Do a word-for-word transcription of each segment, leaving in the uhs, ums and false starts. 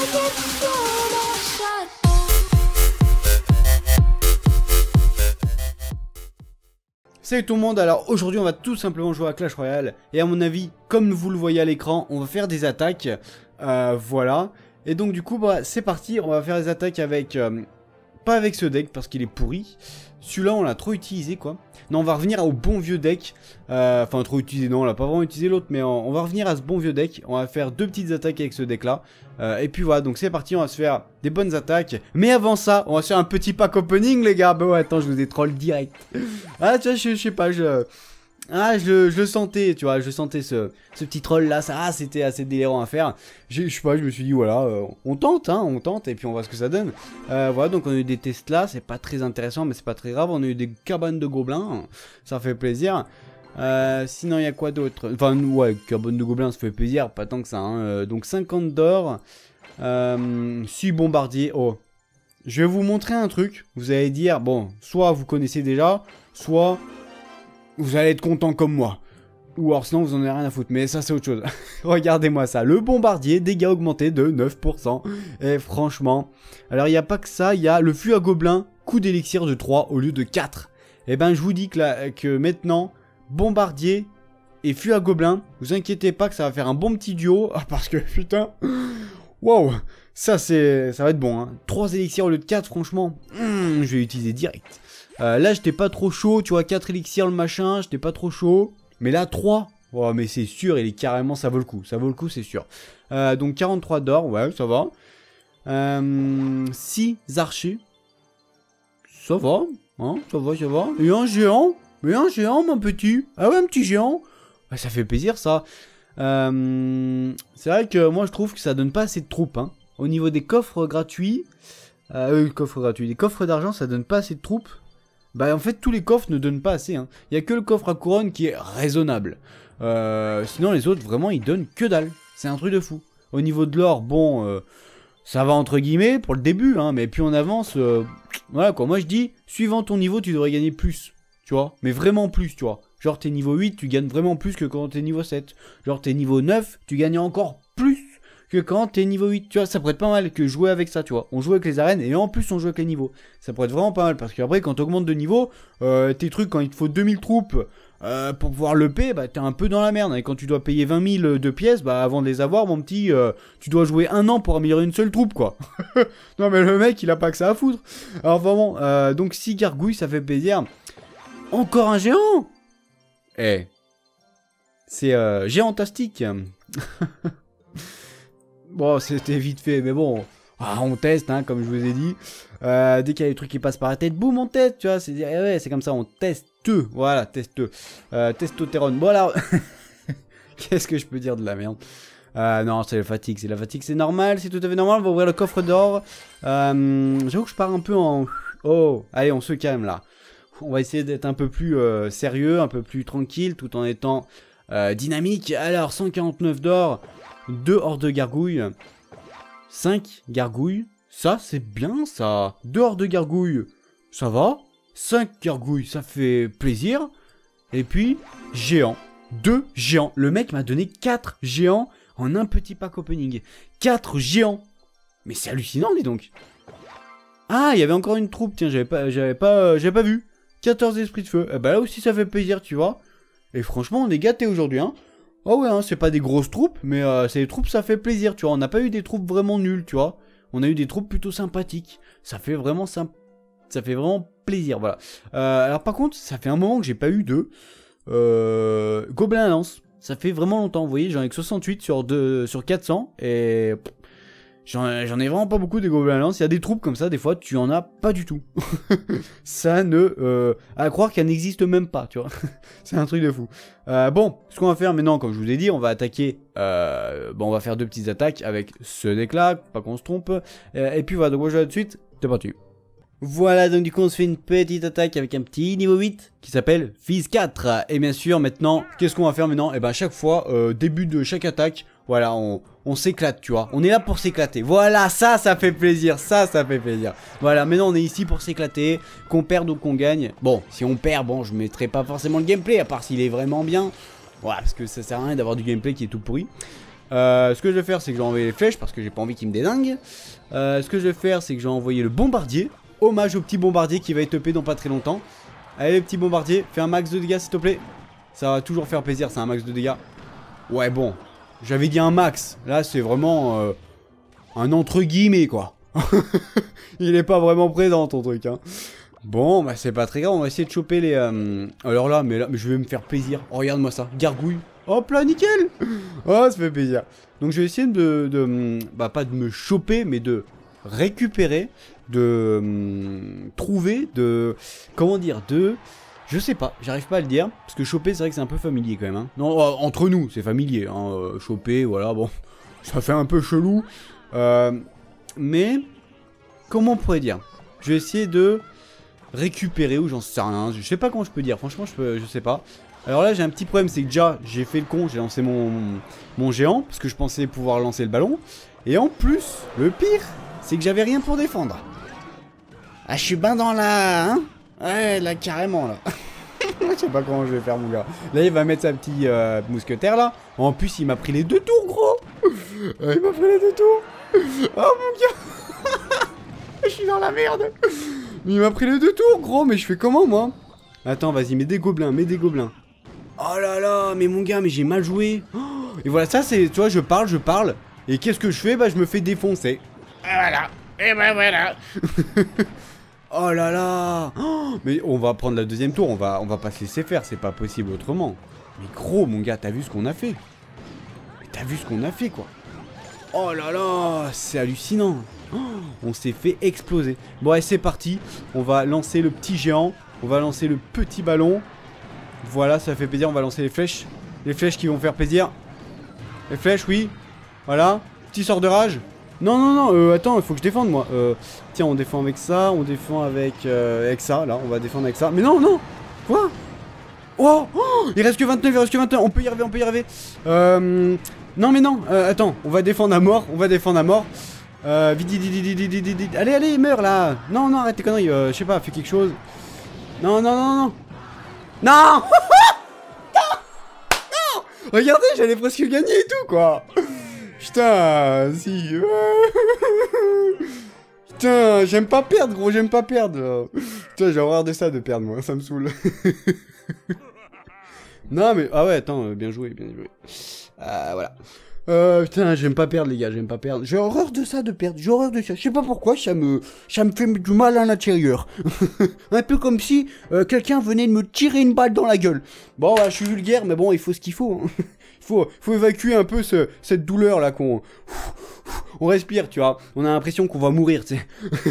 Salut tout le monde, alors aujourd'hui on va tout simplement jouer à Clash Royale. Et à mon avis, comme vous le voyez à l'écran, on va faire des attaques. Euh, voilà. Et donc du coup, bah, c'est parti, on va faire des attaques avec... Euh, pas avec ce deck parce qu'il est pourri. Celui-là on l'a trop utilisé quoi. Non, on va revenir au bon vieux deck. Euh, enfin trop utilisé, non on l'a pas vraiment utilisé l'autre. Mais on, on va revenir à ce bon vieux deck. On va faire deux petites attaques avec ce deck là. Euh, et puis voilà, donc c'est parti, on va se faire des bonnes attaques. Mais avant ça, on va se faire un petit pack opening les gars. Bah ouais, attends, je vous ai troll direct. Ah tu vois, je, je sais pas, je... Ah, je, je le sentais, tu vois, je sentais ce, ce petit troll là, ça, ah, c'était assez délirant à faire. Je, je sais pas, je me suis dit, voilà, euh, on tente, hein, on tente, et puis on voit ce que ça donne. Euh, voilà, donc on a eu des tests là, c'est pas très intéressant, mais c'est pas très grave. On a eu des cabanes de gobelins, ça fait plaisir. Euh, sinon, il y a quoi d'autre? Enfin, ouais, cabane de gobelins, ça fait plaisir, pas tant que ça, hein. Euh, donc cinquante d'or, euh, six bombardiers, oh. Je vais vous montrer un truc, vous allez dire, bon, soit vous connaissez déjà, soit... vous allez être content comme moi. Ou alors sinon vous en avez rien à foutre. Mais ça c'est autre chose. Regardez-moi ça. Le bombardier, dégâts augmentés de neuf pour cent. Et franchement. Alors il n'y a pas que ça. Il y a le flux à gobelins. Coup d'élixir de trois au lieu de quatre. Et ben je vous dis que, là, que maintenant. Bombardier et flux à gobelins. Vous inquiétez pas que ça va faire un bon petit duo. Parce que putain. Waouh. Ça c'est. Ça va être bon hein. trois élixirs au lieu de quatre franchement. Mmh, je vais l'utiliser direct. Euh, là j'étais pas trop chaud, tu vois, quatre élixirs le machin, j'étais pas trop chaud. Mais là trois, oh, mais c'est sûr, il est carrément, ça vaut le coup, ça vaut le coup c'est sûr. Euh, donc quarante-trois d'or, ouais ça va. Euh, six archers, ça va, hein, ça va, ça va. Et un géant, mais un géant mon petit, ah ouais un petit géant, ouais, ça fait plaisir ça. Euh, c'est vrai que moi je trouve que ça donne pas assez de troupes, hein. Au niveau des coffres gratuits, euh, euh, coffres gratuits, des coffres d'argent ça donne pas assez de troupes. Bah en fait tous les coffres ne donnent pas assez, hein. Il n'y a que le coffre à couronne qui est raisonnable. Euh, sinon les autres vraiment ils donnent que dalle. C'est un truc de fou. Au niveau de l'or, bon, euh, ça va entre guillemets pour le début, hein. Mais puis on avance, euh, voilà quoi. Moi je dis, suivant ton niveau tu devrais gagner plus. Tu vois, mais vraiment plus tu vois. Genre t'es niveau huit, tu gagnes vraiment plus que quand t'es niveau sept. Genre t'es niveau neuf, tu gagnes encore plus que quand t'es niveau huit, tu vois, ça pourrait être pas mal que jouer avec ça, tu vois. On joue avec les arènes et en plus on joue avec les niveaux. Ça pourrait être vraiment pas mal parce qu'après quand t'augmentes de niveau, euh, tes trucs quand il te faut deux mille troupes euh, pour pouvoir le payer, bah t'es un peu dans la merde. Et quand tu dois payer vingt mille de pièces, bah avant de les avoir, mon petit, euh, tu dois jouer un an pour améliorer une seule troupe, quoi. Non mais le mec il a pas que ça à foutre. Alors vraiment, euh, donc six gargouilles, ça fait plaisir. Encore un géant. Eh, c'est euh, géantastique. Bon, c'était vite fait, mais bon, ah, on teste, hein, comme je vous ai dit. Euh, dès qu'il y a des trucs qui passent par la tête, boum, on teste, tu vois. C'est ouais, c'est comme ça, on teste. Voilà, teste. Euh, testotérone. Bon, alors, qu'est-ce que je peux dire de la merde? euh, Non, c'est la fatigue, c'est la fatigue, c'est normal, c'est tout à fait normal. On va ouvrir le coffre d'or. Euh, J'avoue que je pars un peu en... Oh, allez, on se calme là. On va essayer d'être un peu plus euh, sérieux, un peu plus tranquille, tout en étant euh, dynamique. Alors, cent quarante-neuf d'or. deux hors de gargouilles, cinq gargouilles, ça c'est bien ça, deux hors de gargouilles, ça va, cinq gargouilles, ça fait plaisir, et puis géant, deux géants, le mec m'a donné quatre géants en un petit pack opening, quatre géants, mais c'est hallucinant dis donc. Ah il y avait encore une troupe, tiens j'avais pas, j'avais pas, euh, j'avais pas vu, quatorze esprits de feu, et bah là aussi ça fait plaisir tu vois, et franchement on est gâtés aujourd'hui hein. Oh ouais, hein, c'est pas des grosses troupes, mais euh, c'est des troupes, ça fait plaisir, tu vois. On n'a pas eu des troupes vraiment nulles, tu vois. On a eu des troupes plutôt sympathiques. Ça fait vraiment symp... ça fait vraiment plaisir, voilà. Euh, alors par contre, ça fait un moment que j'ai pas eu de euh, gobelin à lance. Ça fait vraiment longtemps, vous voyez, j'en ai que soixante-huit sur, deux, sur quatre cents, et j'en ai vraiment pas beaucoup de gobelins à lance. Il y a des troupes comme ça, des fois, tu en as pas du tout. Ça ne... Euh, à croire qu'elle n'existe même pas, tu vois. C'est un truc de fou. Euh, bon, ce qu'on va faire maintenant, comme je vous ai dit, on va attaquer... Euh, bon, on va faire deux petites attaques avec ce deck-là, pas qu'on se trompe. Euh, et puis voilà, donc moi je vais tout de suite, c'est parti. Voilà, donc du coup on se fait une petite attaque avec un petit niveau huit qui s'appelle Fizz quatre. Et bien sûr, maintenant, qu'est-ce qu'on va faire maintenant? Et ben à chaque fois, euh, début de chaque attaque, voilà, on, on s'éclate, tu vois. On est là pour s'éclater. Voilà, ça, ça fait plaisir. Ça, ça fait plaisir. Voilà, maintenant on est ici pour s'éclater. Qu'on perde ou qu'on gagne. Bon, si on perd, bon, je mettrai pas forcément le gameplay, à part s'il est vraiment bien. Voilà, parce que ça sert à rien d'avoir du gameplay qui est tout pourri. Euh, ce que je vais faire, c'est que je vais envoyer les flèches parce que j'ai pas envie qu'il me dédingue. Euh, ce que je vais faire, c'est que je vais envoyer le bombardier. Hommage au petit bombardier qui va être upé dans pas très longtemps. Allez, le petit bombardier, fais un max de dégâts s'il te plaît. Ça va toujours faire plaisir, c'est un max de dégâts. Ouais, bon, j'avais dit un max. Là, c'est vraiment euh, un entre guillemets, quoi. Il est pas vraiment présent, ton truc, hein. Bon, bah c'est pas très grave, on va essayer de choper les... Euh... Alors là, mais là, mais je vais me faire plaisir. Oh, regarde-moi ça, gargouille. Hop là, nickel. Oh, ça fait plaisir. Donc je vais essayer de, de... Bah pas de me choper, mais de récupérer, de hum, trouver, de... Comment dire, de... Je sais pas, j'arrive pas à le dire. Parce que choper, c'est vrai que c'est un peu familier quand même. Hein. Non, euh, entre nous, c'est familier. Hein, euh, choper, voilà, bon. Ça fait un peu chelou. Euh, mais... Comment on pourrait dire? Je vais essayer de... récupérer ou j'en sais rien, je sais pas comment je peux dire, franchement je, peux, je sais pas. Alors là j'ai un petit problème, c'est que déjà j'ai fait le con, j'ai lancé mon, mon, mon géant, parce que je pensais pouvoir lancer le ballon. Et en plus, le pire, c'est que j'avais rien pour défendre. Ah je suis ben dans la... Hein ouais là carrément là. Je sais pas comment je vais faire mon gars. Là il va mettre sa petite euh, mousquetaire là. En plus il m'a pris les deux tours gros. euh, Il m'a pris les deux tours. Oh mon gars. Je suis dans la merde. Il m'a pris les deux tours, gros, mais je fais comment, moi? Attends, vas-y, mets des gobelins, mets des gobelins. Oh là là, mais mon gars, mais j'ai mal joué. Oh, et voilà, ça, c'est, tu vois, je parle, je parle. Et qu'est-ce que je fais? Bah, je me fais défoncer. Et voilà, et ben voilà. Oh là là. Oh, mais on va prendre la deuxième tour, on va, on va pas se laisser faire, c'est pas possible autrement. Mais gros, mon gars, t'as vu ce qu'on a fait? T'as vu ce qu'on a fait, quoi? Oh là là, c'est hallucinant. Oh, on s'est fait exploser. Bon allez c'est parti. On va lancer le petit géant. On va lancer le petit ballon. Voilà ça fait plaisir. On va lancer les flèches. Les flèches qui vont faire plaisir. Les flèches oui. Voilà. Petit sort de rage. Non non non euh, attends il faut que je défende moi euh, tiens on défend avec ça. On défend avec, euh, avec ça. Là on va défendre avec ça. Mais non non. Quoi? Oh, oh il reste que vingt-neuf. Il reste que vingt-neuf. On peut y arriver. On peut y arriver. Euh, non mais non euh, attends on va défendre à mort. On va défendre à mort. Euh, vite, vite, vite, vite, vite, vite, vite. Allez, allez, meurs là. Non, non, arrête tes conneries. Euh, je sais pas, fais quelque chose. Non, non, non, non. Non. Non. Non. Regardez, j'allais presque gagner et tout, quoi. Putain, si. Putain, j'aime pas perdre, gros, j'aime pas perdre. Putain, j'ai horreur de ça, de perdre, moi, ça me saoule. Non, mais... Ah ouais, attends, euh, bien joué, bien joué. Euh, voilà. Euh, putain, j'aime pas perdre, les gars, j'aime pas perdre. J'ai horreur de ça, de perdre. J'ai horreur de ça. Je sais pas pourquoi, ça me, ça me fait du mal à l'intérieur. Un peu comme si euh, quelqu'un venait de me tirer une balle dans la gueule. Bon, bah, je suis vulgaire, mais bon, il faut ce qu'il faut. Hein. Il faut, faut évacuer un peu ce, cette douleur là qu'on... On respire, tu vois. On a l'impression qu'on va mourir, tu sais.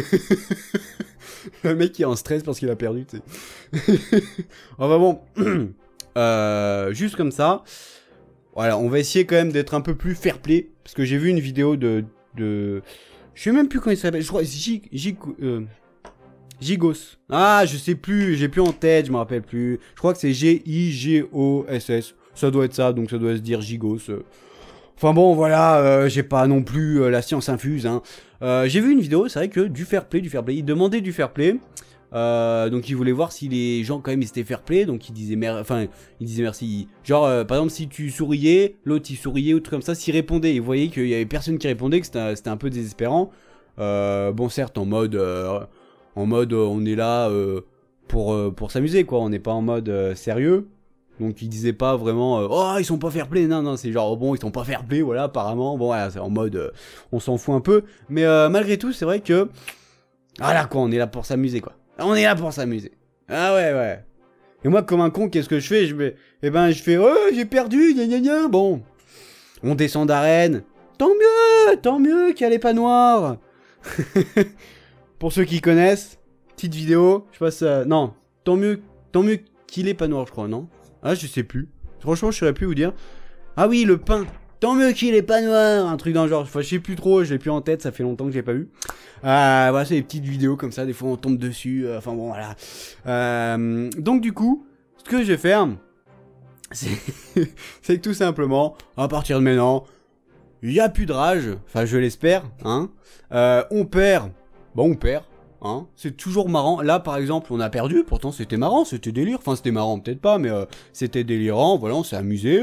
Le mec qui est en stress parce qu'il a perdu, tu sais. Oh, bah bon. euh, juste comme ça. Voilà, on va essayer quand même d'être un peu plus fair play. Parce que j'ai vu une vidéo de... de... Je sais même plus comment il s'appelle. Je crois... Gig... Gig... Euh... Gigos. Ah, je sais plus. J'ai plus en tête. Je me rappelle plus. Je crois que c'est G I G O S S. Ça doit être ça. Donc ça doit se dire Gigos. Enfin bon, voilà. Euh, j'ai pas non plus euh, la science infuse. Hein. Euh, j'ai vu une vidéo. C'est vrai que du fair play, du fair play. Il demandait du fair play. Euh, donc il voulait voir si les gens quand même ils étaient fair play, donc il disait mer enfin il disait merci. Genre euh, par exemple si tu souriais, l'autre il souriait ou tout comme ça, s'il répondait, il voyait qu'il y avait personne qui répondait, que c'était un peu désespérant. Euh, bon certes en mode euh, en mode euh, on est là euh, pour euh, pour s'amuser quoi, on n'est pas en mode euh, sérieux. Donc il disait pas vraiment euh, oh ils sont pas fair play, non non c'est genre oh, bon ils sont pas fair play voilà apparemment bon voilà, c'est en mode euh, on s'en fout un peu, mais euh, malgré tout c'est vrai que voilà quoi on est là pour s'amuser quoi. On est là pour s'amuser. Ah ouais, ouais. Et moi, comme un con, qu'est-ce que je fais? Je vais... Eh ben, je fais... Oh, j'ai perdu, gna gna gna. Bon. On descend d'arène. Tant mieux, tant mieux qu'il y a les pas noirs. Pour ceux qui connaissent, petite vidéo. Je passe... Euh... Non, tant mieux, tant mieux qu'il est pas noir, je crois, non? Ah, je sais plus. Franchement, je saurais plus vous dire. Ah oui, le pain. Tant mieux qu'il est pas noir, un truc dans le genre. Enfin, je sais plus trop, je l'ai plus en tête, ça fait longtemps que j'ai pas vu. Euh, voilà, c'est des petites vidéos comme ça, des fois on tombe dessus. Euh, enfin bon, voilà. Euh, donc du coup, ce que je vais faire, c'est que tout simplement, à partir de maintenant, il n'y a plus de rage. Enfin, je l'espère, hein. Euh, on perd, bon, on perd. Hein, c'est toujours marrant. Là, par exemple, on a perdu. Pourtant, c'était marrant, c'était délire. Enfin, c'était marrant, peut-être pas, mais euh, c'était délirant. Voilà, on s'est amusé.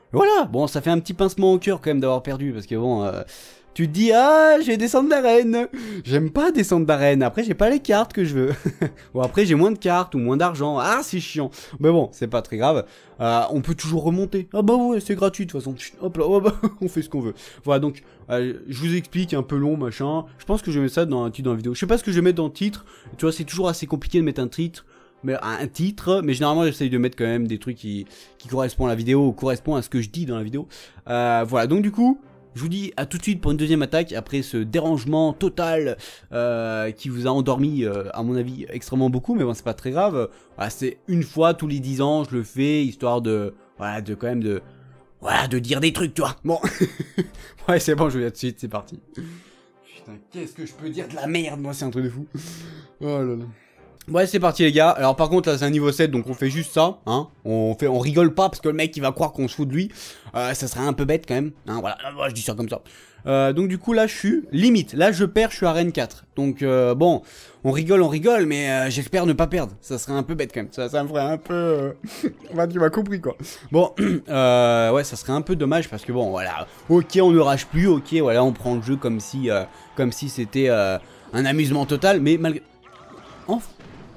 Voilà, bon, ça fait un petit pincement au cœur quand même d'avoir perdu, parce que bon, euh, tu te dis, ah, je vais descendre d'arène. J'aime pas descendre d'arène, après j'ai pas les cartes que je veux. Bon, après j'ai moins de cartes ou moins d'argent, ah, c'est chiant. Mais bon, c'est pas très grave, euh, on peut toujours remonter. Ah bah ouais, c'est gratuit de toute façon, hop là, hop, on fait ce qu'on veut. Voilà, donc, euh, je vous explique, un peu long, machin. Je pense que je vais mettre ça dans un titre dans la vidéo. Je sais pas ce que je vais mettre dans le titre, tu vois, c'est toujours assez compliqué de mettre un titre. Mais un titre, mais généralement j'essaye de mettre quand même des trucs qui, qui correspondent à la vidéo ou correspondent à ce que je dis dans la vidéo. Euh, voilà, donc du coup, je vous dis à tout de suite pour une deuxième attaque, après ce dérangement total euh, qui vous a endormi, euh, à mon avis, extrêmement beaucoup, mais bon, c'est pas très grave. Voilà, c'est une fois tous les dix ans, je le fais, histoire de, voilà, de quand même de, voilà, de dire des trucs, tu vois. Bon, ouais, c'est bon, je vais tout de suite, c'est parti. Putain, qu'est-ce que je peux dire de la merde, moi, c'est un truc de fou. Oh là là. Ouais, c'est parti les gars. Alors par contre là c'est un niveau sept, donc on fait juste ça, hein. On fait, on rigole pas parce que le mec il va croire qu'on se fout de lui. Euh, ça serait un peu bête quand même, hein, voilà, je dis ça comme ça. Euh, donc du coup là je suis limite, là je perds, je suis à arène quatre. Donc euh, bon, on rigole, on rigole, mais euh, j'espère ne pas perdre. Ça serait un peu bête quand même, ça, ça me ferait un peu... Euh... bah, tu m'as compris quoi. Bon, euh, ouais, ça serait un peu dommage parce que bon voilà, ok on ne rage plus, ok voilà on prend le jeu comme si, euh, comme si c'était euh, un amusement total, mais malgré... Enfin...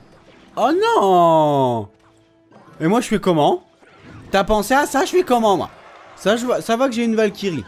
Oh non! Et moi je fais comment? T'as pensé à ça? Je fais comment moi? Ça, je vois, ça va que j'ai une Valkyrie.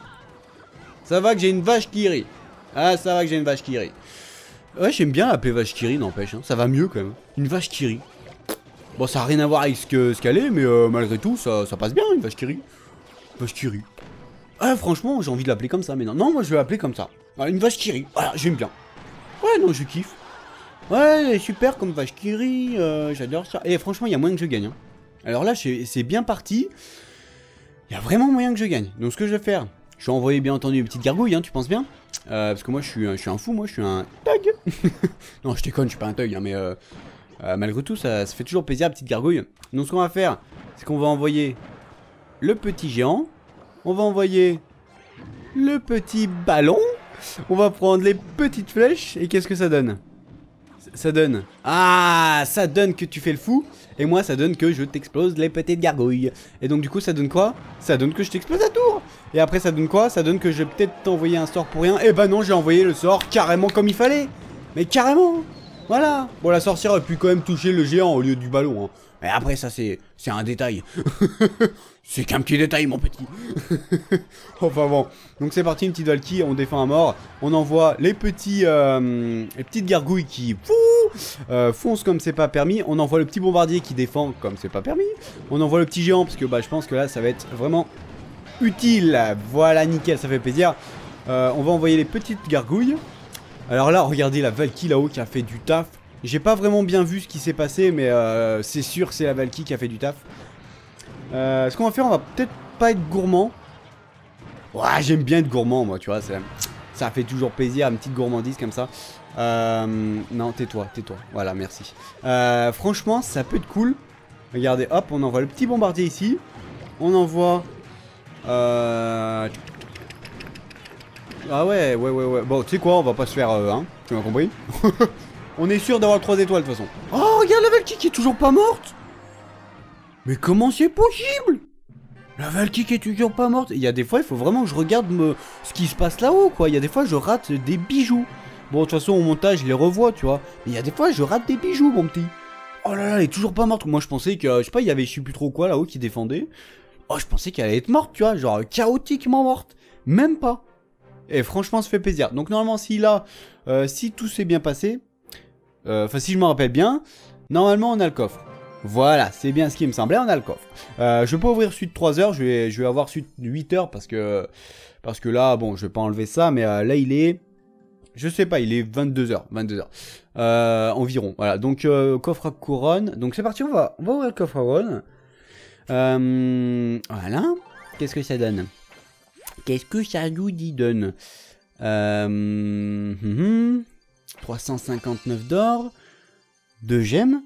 Ça va que j'ai une vache qui rit. Ah, ça va que j'ai une vache qui rit. Ouais, j'aime bien l'appeler vache qui rit, n'empêche. Hein. Ça va mieux quand même. Une vache qui rit. Bon, ça n'a rien à voir avec ce qu'elle ce qu'elle est, mais euh, malgré tout, ça, ça passe bien, une vache qui rit. Vache qui rit. Ah, franchement, j'ai envie de l'appeler comme ça, mais non. Non, moi je vais l'appeler comme ça. Voilà, une vache qui rit. Voilà, j'aime bien. Ouais, non, je kiffe. Ouais, super comme vache qui rit, euh, j'adore ça. Et franchement, il y a moyen que je gagne. Hein. Alors là, c'est bien parti. Il y a vraiment moyen que je gagne. Donc ce que je vais faire, je vais envoyer bien entendu une petite gargouille, hein, tu penses bien euh, parce que moi, je suis, je suis un fou, moi, je suis un thug. Non, je déconne, je suis pas un thug, hein, mais euh, euh, malgré tout, ça, ça fait toujours plaisir, la petite gargouille. Donc ce qu'on va faire, c'est qu'on va envoyer le petit géant. On va envoyer le petit ballon. On va prendre les petites flèches. Et qu'est-ce que ça donne ? Ça donne... Ah, ça donne que tu fais le fou. Et moi, ça donne que je t'explose les petites gargouilles. Et donc, du coup, ça donne quoi? Ça donne que je t'explose à tour. Et après, ça donne quoi? Ça donne que je vais peut-être t'envoyer un sort pour rien. Et bah non, j'ai envoyé le sort carrément comme il fallait. Mais carrément. Voilà. Bon, la sorcière aurait pu quand même toucher le géant au lieu du ballon. Hein. Mais après, ça, c'est c'est un détail. C'est qu'un petit détail, mon petit. Enfin bon. Donc c'est parti, une petite Valkyrie, on défend à mort. On envoie les petits, euh, les petites gargouilles qui fou, euh, foncent comme c'est pas permis. On envoie le petit bombardier qui défend comme c'est pas permis. On envoie le petit géant parce que bah, je pense que là, ça va être vraiment utile. Voilà, nickel, ça fait plaisir. Euh, on va envoyer les petites gargouilles. Alors là, regardez la Valkyrie là-haut qui a fait du taf. J'ai pas vraiment bien vu ce qui s'est passé, mais euh, c'est sûr que c'est la Valkyrie qui a fait du taf. Euh, ce qu'on va faire, on va peut-être pas être gourmand. Ouais, j'aime bien être gourmand, moi, tu vois. Ça, ça fait toujours plaisir, une petite gourmandise comme ça. Euh, non, tais-toi, tais-toi. Voilà, merci. Euh, franchement, ça peut être cool. Regardez, hop, on envoie le petit bombardier ici. On envoie... Euh... Ah ouais, ouais, ouais, ouais. Bon, tu sais quoi, on va pas se faire... Euh, hein, tu m'as compris. On est sûr d'avoir trois étoiles, de toute façon. Oh, regarde la Valkyrie qui est toujours pas morte. Mais comment c'est possible? La Valkyrie qui est toujours pas morte. Il y a des fois, il faut vraiment que je regarde me... ce qui se passe là-haut, quoi. Il y a des fois, je rate des bijoux. Bon, de toute façon, au montage, je les revois, tu vois. Mais il y a des fois, je rate des bijoux, mon petit. Oh là là, elle est toujours pas morte. Moi, je pensais que, je sais pas, il y avait je sais plus trop quoi là-haut qui défendait. Oh, je pensais qu'elle allait être morte, tu vois. Genre, chaotiquement morte. Même pas. Et franchement, ça fait plaisir. Donc, normalement, si là, euh, si tout s'est bien passé, enfin, euh, si je me rappelle bien, normalement, on a le coffre. Voilà, c'est bien ce qui me semblait, on a le coffre. Euh, je vais pas ouvrir suite trois heures, je vais, je vais avoir suite huit heures parce que, parce que là, bon, je vais pas enlever ça, mais euh, là, il est, je sais pas, il est vingt-deux heures, vingt-deux heures, euh, environ. Voilà, donc euh, coffre à couronne. Donc c'est parti, on va, on va ouvrir le coffre à couronne. Euh, voilà, qu'est-ce que ça donne? Qu'est-ce que ça nous dit donne? euh, mm -hmm, trois cent cinquante-neuf d'or, deux gemmes.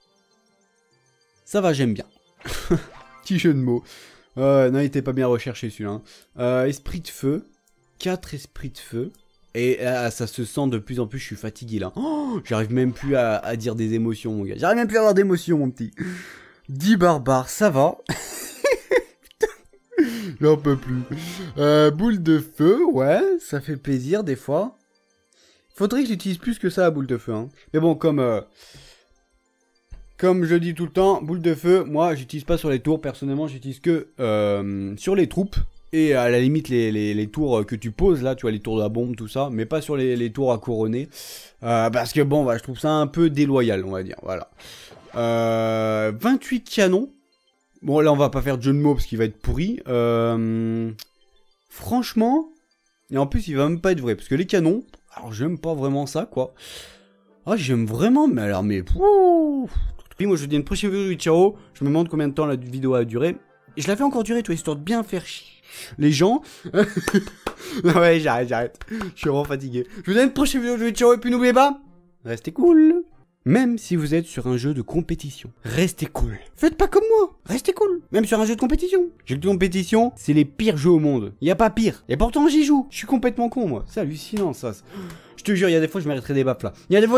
Ça va, j'aime bien. Petit jeu de mots. Euh, non, il était pas bien recherché celui-là. Hein. Euh, esprit de feu. quatre esprits de feu. Et là, ça se sent de plus en plus, je suis fatigué là. Oh, j'arrive même plus à, à dire des émotions, mon gars. J'arrive même plus à avoir d'émotions, mon petit. dix barbares, ça va. J'en peux plus. Euh, boule de feu, ouais, ça fait plaisir des fois. Faudrait que j'utilise plus que ça, la boule de feu. Hein. Mais bon, comme... Euh... Comme je dis tout le temps, boule de feu, moi j'utilise pas sur les tours, personnellement j'utilise que euh, sur les troupes. Et à la limite les, les, les tours que tu poses là, tu vois les tours de la bombe, tout ça. Mais pas sur les, les tours à couronner. Euh, parce que bon, bah, je trouve ça un peu déloyal, on va dire, voilà. Euh, vingt-huit canons. Bon là on va pas faire de jeu de mots parce qu'il va être pourri. Euh, franchement, et en plus il va même pas être vrai. Parce que les canons, alors j'aime pas vraiment ça quoi. Ah j'aime vraiment, mais alors mais... Pouh, puis moi je vous dis une prochaine vidéo, ciao. Je me demande combien de temps la vidéo a duré. Et je la fais encore durer, toi, histoire de bien faire chier les gens. Non ouais, j'arrête, j'arrête. Je suis vraiment fatigué. Je vous dis une prochaine vidéo, je vous dis ciao. Et puis n'oubliez pas, restez cool. Même si vous êtes sur un jeu de compétition, restez cool. Faites pas comme moi, restez cool. Même sur un jeu de compétition. Jeu de compétition, c'est les pires jeux au monde. Y a pas pire. Et pourtant j'y joue. Je suis complètement con moi. C'est hallucinant ça. Je te jure, il y a des fois je mériterais des baffes là. Il y a des fois...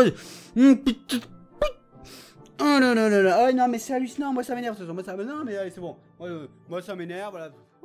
Oh non non non non, oh, non mais c'est hallucinant, moi ça m'énerve ce soir, moi ça m'énerve, mais allez c'est bon, moi, euh, moi ça m'énerve, voilà.